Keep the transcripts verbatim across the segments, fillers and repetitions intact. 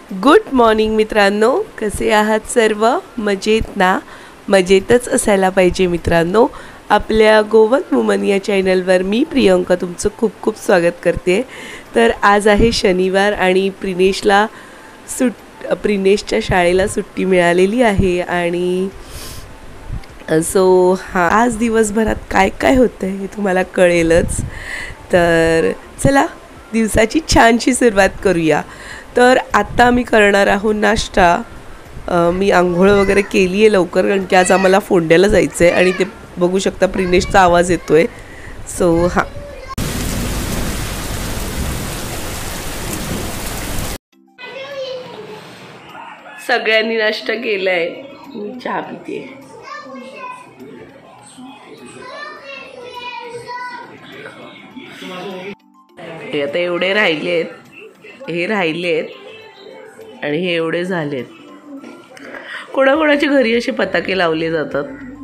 Good morning मित्रांनो, कसे आहात सर्व? मजेत ना? मजेतच असायला पाहिजे मित्रांनो. आपल्या गोवन वुमन या चॅनलवर मी प्रियंका तुमचं खूप खूप स्वागत करते. तर आज आहे शनिवार आणि प्रिनेशला सुट प्रिनेशच्या शाळेला सुट्टी मिळालेली आहे आणि सो हां, आज दिवसभरात काय काय होतं हे तुम्हाला कळेलच. तर चला दिवसाची छानशी सुरुवात करूया. तर आता मी करणार आहोत नाश्ता. मी आंघोळ वगैरे केली आहे लवकर, कारण की आज आम्हाला फोंड्याला जायचं आहे आणि ते बघू शकता प्रिनेशचा आवाज येतो आहे. सो हां, सगळ्यांनी नाश्ता केला आहे. मी चहा पिते. हे आता एवढे राहिलेत, हे राहिलेत आणि हे एवढे झालेत. कोणाकोणाच्या घरी असे पताके लावले जातात.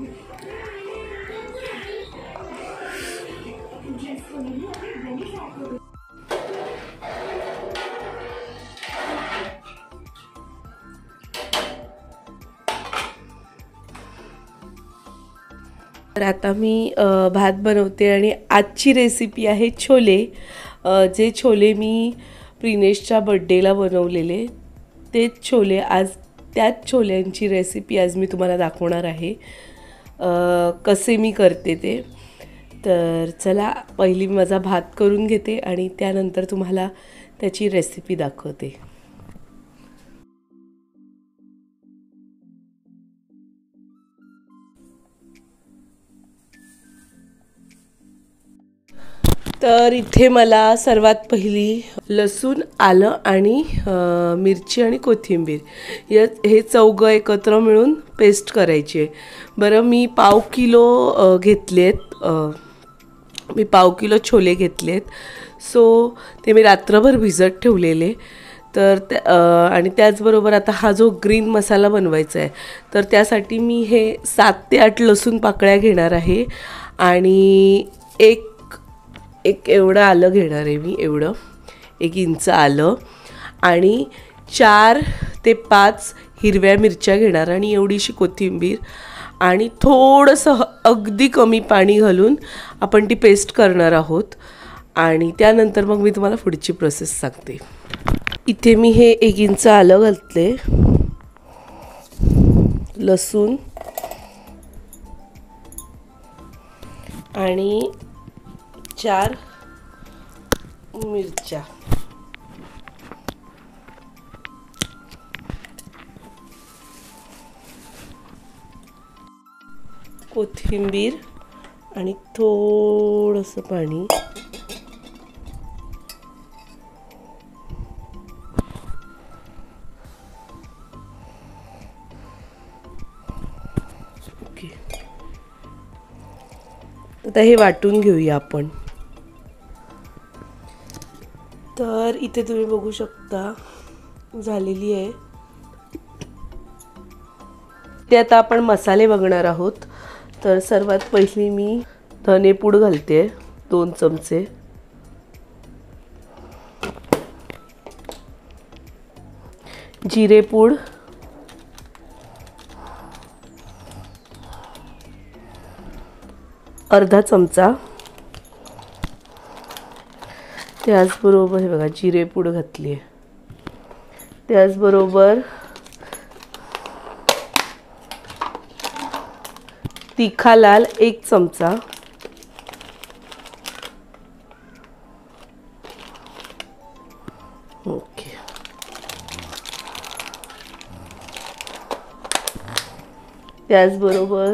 तर आता मी भात बनवते आणि आजची रेसिपी आहे छोले. जे छोले मी प्रिनेशच्या बड्डेला बनवलेले तेच छोले, आज त्याच छोल्यांची रेसिपी आज मी तुम्हाला दाखवणार आहे. कसे मी करते ते. तर चला पहिली मी माझा भात करून घेते आणि त्यानंतर तुम्हाला त्याची रेसिपी दाखवते. तर इथे मला सर्वात पहिली लसूण, आलं आणि मिरची आणि कोथिंबीर या हे चौघं एकत्र मिळून पेस्ट करायची आहे. बरं, मी पाव किलो घेतलेत मी पाव किलो छोले घेतलेत. सो ते मी रात्रभर भिजत ठेवलेले. तर त्या आणि त्याचबरोबर आता हा जो ग्रीन मसाला बनवायचा आहे तर त्यासाठी मी हे सात ते आठ लसूण पाकळ्या घेणार आहे आणि एक एक एवढं आलं घेणार आहे मी, एवढं एक इंच आलं आणि चार ते पाच हिरव्या मिरच्या घेणार आणि एवढीशी कोथिंबीर आणि थोडंसं अगदी कमी पाणी घालून आपण ती पेस्ट करणार आहोत. आणि त्यानंतर मग मी तुम्हाला पुढची प्रोसेस सांगते. इथे मी हे एक इंच आलं घालते, लसूण आणि चार मिरच्या, कोथिंबीर आणि थोडंसं पाणी. ओके, आता हे वाटून घेऊया आपण. तर इथे तुम्ही बघू शकता झालेली आहे. ते आता आपण मसाले बघणार आहोत. तर सर्वात पहिली मी धनेपूड घालते दोन चमचे, जिरेपूड, अर्धा चमचा, त्याचबरोबर हे बघा जिरेपूड घातली आहे. त्याचबरोबर तिखा लाल एक चमचा, ओके. त्याचबरोबर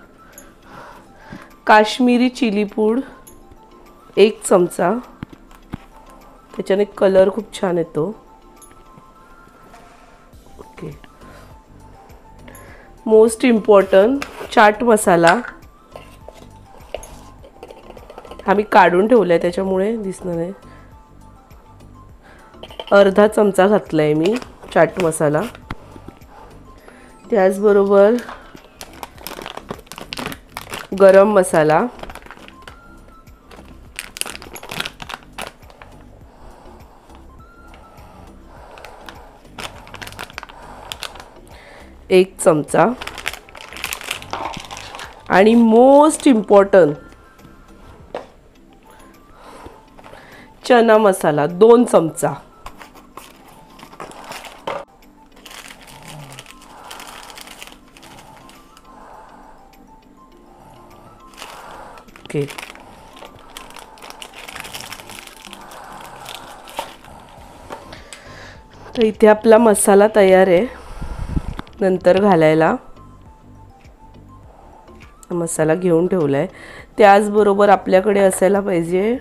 काश्मीरी चिली पूड एक चमचा, त्याच्याने कलर खूप छान येतो. Okay. Most important chaat masala, हा मी काढून ठेवला आहे त्याच्यामुळे दिसणार नाही. अर्धा चमचा घातला आहे मी चाट मसाला. त्याचबरोबर गरम मसाला, एक चमचा आणि मोस्ट इम्पॉर्टंट चना मसाला दोन चमचा. ओके. तर इथे आपला मसाला तयार आहे नंतर घालायला. मसाला घेऊन ठेवलाय. त्याचबरोबर आपल्याकडे असायला पाहिजे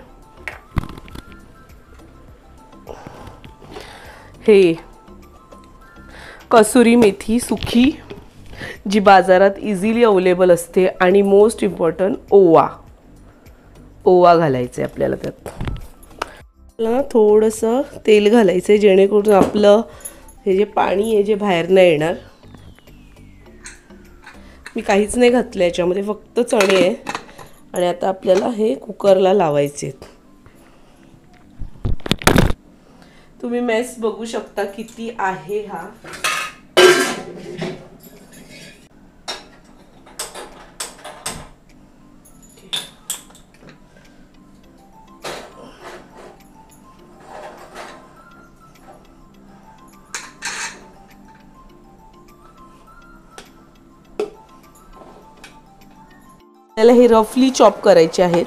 हे कसुरी मेथी सुकी, जी बाजारात इझिली अवेलेबल असते. आणि मोस्ट इम्पॉर्टंट ओवा ओवा घालायचं आहे आपल्याला. त्यात आपल्याला थोडंसं तेल घालायचं आहे जेणेकरून आपलं हे जे पाणी आहे जे बाहेर नाही येणार. मी काहीच नाही घातलं याच्यामध्ये, फक्त चणे आहे. आणि आता आपल्याला हे कुकरला लावायचे. तुम्ही मेस बघू शकता किती आहे हा. त्याला हे रफली चॉप करायचे आहेत.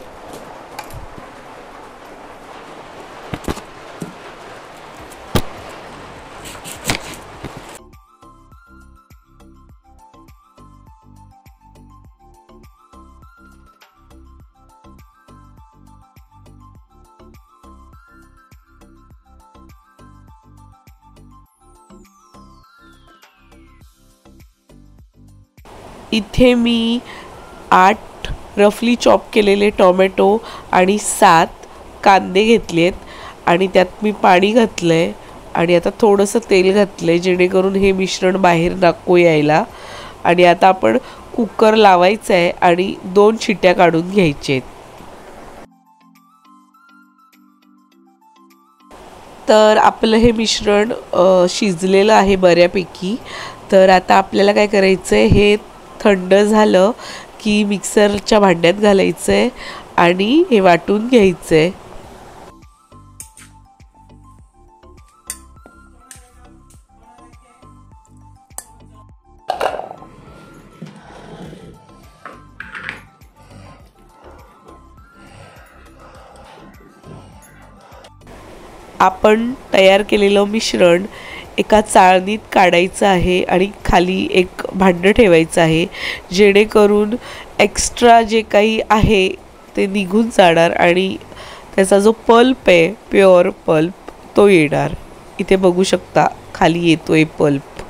इथे मी आठ रफली चॉप केलेले टोमॅटो आणि सात कांदे घेतलेत आणि त्यात मी पाणी घातलंय आणि आता थोडंसं तेल घातलंय जेणेकरून हे मिश्रण बाहेर नको यायला. आणि आता आपण कुकर लावायचं आहे आणि दोन शिट्ट्या काढून घ्यायचे. तर आपलं हे मिश्रण शिजलेलं आहे बऱ्यापैकी. तर आता आपल्याला काय करायचं आहे, हे थंड झालं की मिक्सरच्या भांड्यात घालायचं आहे आणि हे वाटून घ्यायचं आहे. आपण तयार केलेलं मिश्रण एका चाळणीत काढायचं आहे आणि खाली एक भांडं ठेवायचं आहे जेणेकरून एक्स्ट्रा जे काही आहे ते निघून जाणार आणि त्याचा जो पल्प आहे प्युअर पल्प तो येणार. इथे बघू शकता खाली येतोय पल्प.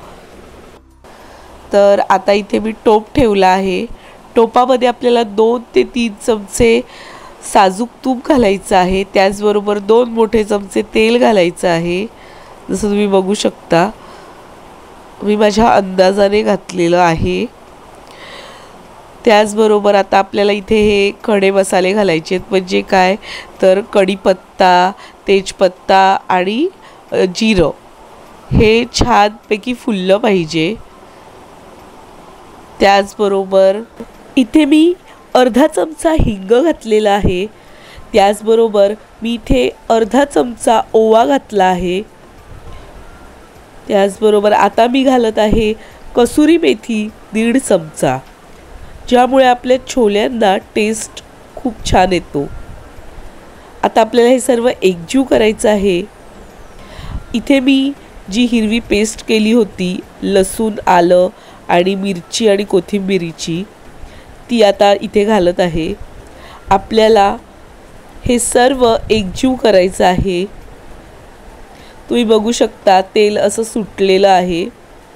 तर आता इथे मी टोप ठेवला आहे. टोपामध्ये आपल्याला दोन ते तीन चमचे साजूक तूप घालायचं आहे. त्याचबरोबर दोन मोठे चमचे तेल घालायचं आहे. जसं तुम्ही बघू शकता मी माझ्या अंदाजाने घातलेलं आहे. त्याचबरोबर आता आपल्याला इथे हे खडे मसाले घालायचे आहेत. म्हणजे काय तर कढीपत्ता, तेजपत्ता आणि जिरं हे छानपैकी फुललं पाहिजे. त्याचबरोबर इथे मी अर्धा चमचा हिंग घातलेला आहे. त्याचबरोबर मी इथे अर्धा चमचा ओवा घातला आहे. त्याचबरोबर आता मी घालत आहे कसुरी मेथी दीड चमचा, ज्यामुळे आपल्या छोल्यांना टेस्ट खूप छान येतो. आता आपल्याला हे सर्व एकजीव करायचं आहे. इथे मी जी हिरवी पेस्ट केली होती लसूण, आलं आणि मिरची आणि कोथिंबिरीची, ती आता इथे घालत आहे. आपल्याला हे सर्व एकजीव करायचं आहे. तुम्ही बघू शकता तेल असं सुटलेलं आहे.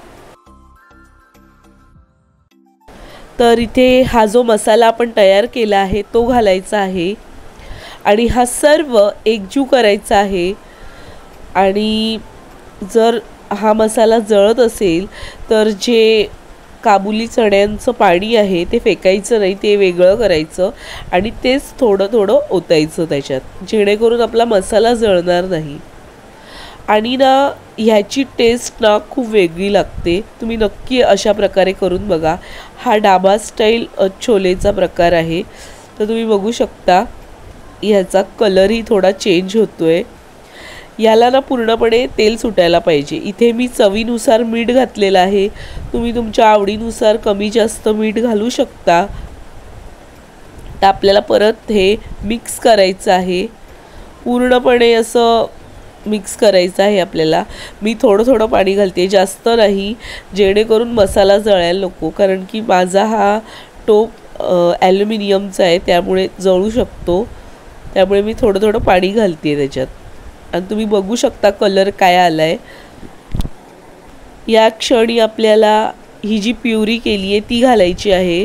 तर इथे हा जो मसाला आपण तयार केला आहे तो घालायचा आहे आणि हा सर्व एकजीव करायचा आहे. आणि जर हा मसाला जळत असेल तर जे काबुली चण्यांचं पाणी आहे ते फेकायचं नाही, ते वेगळं करायचं आणि तेच थोडं थोडं ओतायचं त्याच्यात, जेणेकरून आपला मसाला जळणार नाही. आणि ना ह्याची टेस्ट ना खूप वेगळी लागते. तुम्ही नक्की अशा प्रकारे करून बघा. हा डाबा स्टाईल छोलेचा प्रकार आहे. तर तुम्ही बघू शकता ह्याचा कलरही थोडा चेंज होतोय. याला ना पूर्णपणे तेल सुटायला पाहिजे. इथे मी चवीनुसार मीठ घातलेलं आहे. तुम्ही तुमच्या आवडीनुसार कमी जास्त मीठ घालू शकता. तर आपल्याला परत हे मिक्स करायचं आहे. पूर्णपणे असं मिक्स करायचं आहे आपल्याला. मी थोडं थोडं पाणी घालते, जास्त नाही, जेणेकरून मसाला जळायला नको. कारण की माझा हा टोप ॲल्युमिनियमचा आहे, त्यामुळे जळू शकतो. त्यामुळे मी थोडं थोडं पाणी घालते त्याच्यात. आणि तुम्ही बघू शकता कलर काय आला आहे. या क्षणी आपल्याला ही जी प्युरी केली आहे ती घालायची आहे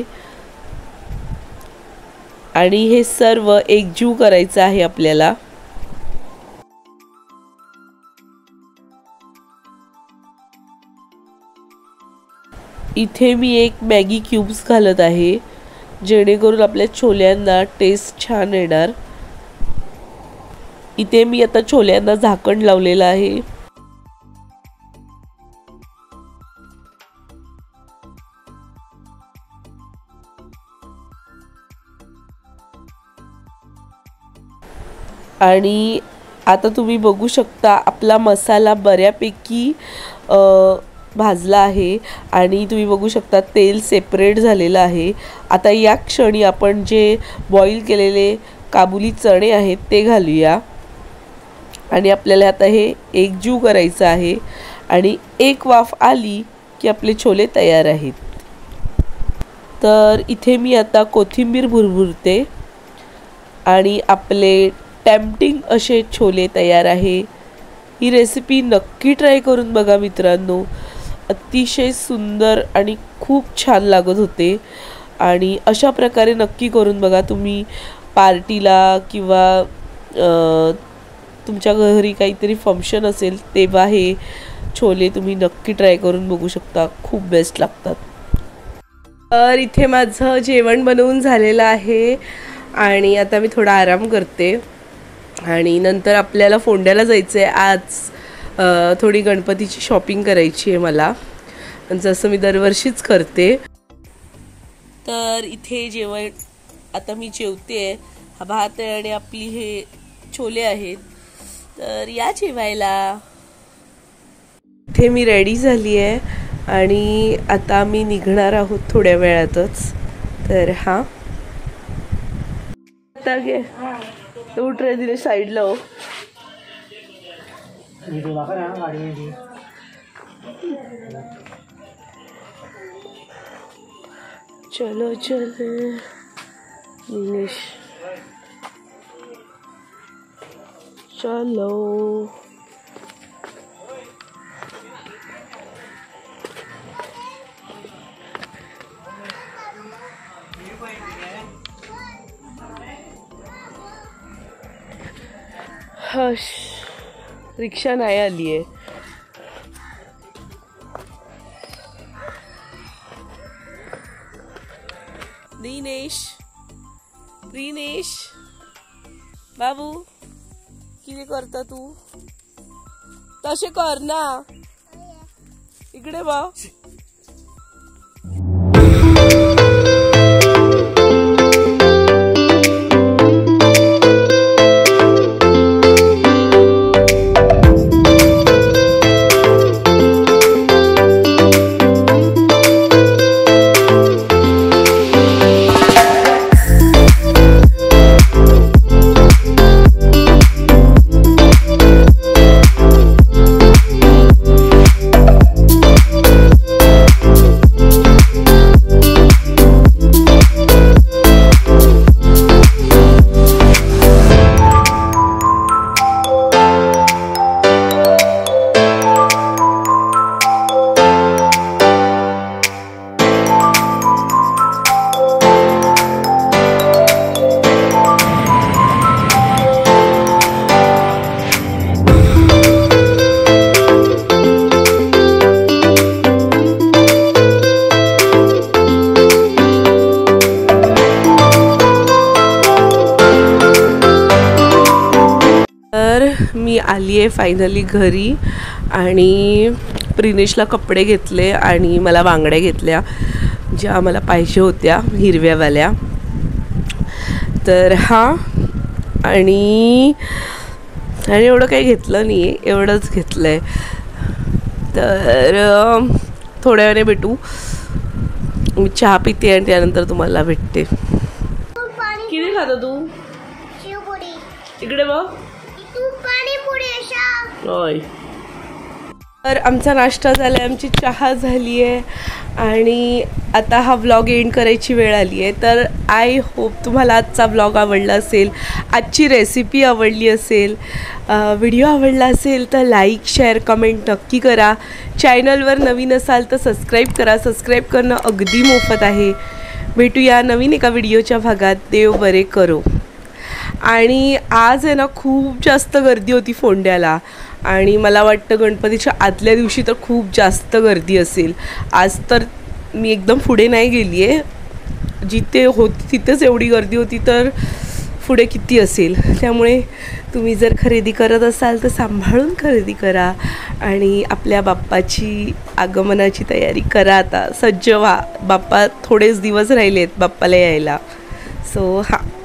आणि हे सर्व एकजीव करायचं आहे आपल्याला. इथे मी एक मॅगी क्यूब्स घालत आहे, जेणेकरून आपल्या छोल्यांना टेस्ट छान येणार. इथे मी आता छोल्यांना झाकण लावलेलं आहे. आणि आता तुम्ही बघू शकता आपला मसाला बऱ्यापैकी भाजला आहे आणि तुम्ही बघू शकता तेल सेपरेट झालेलं आहे. आता या क्षणी आपण जे बॉईल केलेले काबुली चणे आहेत ते घालूया आणि आपल्याला आता हे एकजीव करायचं आहे. आणि एक वाफ आली की आपले छोले तयार आहेत. तर इथे मी आता कोथिंबीर भुरभुरते आणि आपले टेम्पटिंग असे छोले तयार आहे. ही रेसिपी नक्की ट्राय करून बघा मित्रांनो. अतिशय सुंदर आणि खूप छान लागत होते. आणि अशा प्रकारे नक्की करून बघा. तुम्ही पार्टीला किंवा तुमच्या घरी काहीतरी फंक्शन असेल तेव्हा हे छोले तुम्ही नक्की ट्राय करून बघू शकता. खूप बेस्ट लागतात. तर इथे माझं जेवण बनवून झालेलं आहे आणि आता मी थोडा आराम करते आणि नंतर आपल्याला फोंड्याला जायचं आहे. आज थोडी गणपतीची शॉपिंग करायची आहे मला, जसं मी दरवर्षीच करते. तर इथे जेवण आता मी जेवते. हा भात आहे आणि आपली हे छोले आहेत. तर या जेवायला. इथे मी रेडी झाली आहे आणि आता मी निघणार आहोत थोड्या वेळातच. तर हा आता घे उठ रे, दिले साईडला हो. चलो चलो निलेश, चलो. हश, रिक्षा नाही आली आहे. दिनेश, दिनेश बाबू किती करता तू? तसे कर ना, इकडे बा. आली आहे फायनली घरी आणि प्रिनेशला कपडे घेतले आणि मला बांगड्या घेतल्या ज्या मला पाहिजे होत्या हिरव्यावाल्या. तर हा आणि आणि एवढं काही घेतलं नाही आहे, एवढंच घेतलं आहे. तर थोड्या वेळाने भेटू. मी चहा पिते आणि त्यानंतर तुम्हाला भेटते. किती खाता तू? इकडे बघ. होय. तर आमचा नाश्ता झाला आहे, आमची चहा झाली आहे आणि आता हा व्लॉग एंड करायची वेळ आली आहे. तर आय होप तुम्हाला आजचा व्लॉग आवडला असेल, आजची रेसिपी आवडली असेल, व्हिडिओ आवडला असेल तर लाईक शेअर कमेंट नक्की करा. चॅनलवर नवीन असाल तर सबस्क्राईब करा. सबस्क्राईब करणं अगदी मोफत आहे. भेटूया नवीन एका व्हिडिओच्या भागात. देव बरे करो. आणि आज आहे ना खूप जास्त गर्दी होती फोंड्याला आणि मला वाटतं गणपतीच्या आदल्या दिवशी तर खूप जास्त गर्दी असेल. आज तर मी एकदम पुढे नाही गेली आहे, जिथे होती तिथेच एवढी गर्दी होती तर पुढे किती असेल. त्यामुळे तुम्ही जर खरेदी करत असाल तर सांभाळून खरेदी करा आणि आपल्या बाप्पाची आगमनाची तयारी करा. आता सज्ज व्हा. बाप्पा थोडेच दिवस राहिलेत बाप्पाला यायला. सो हां.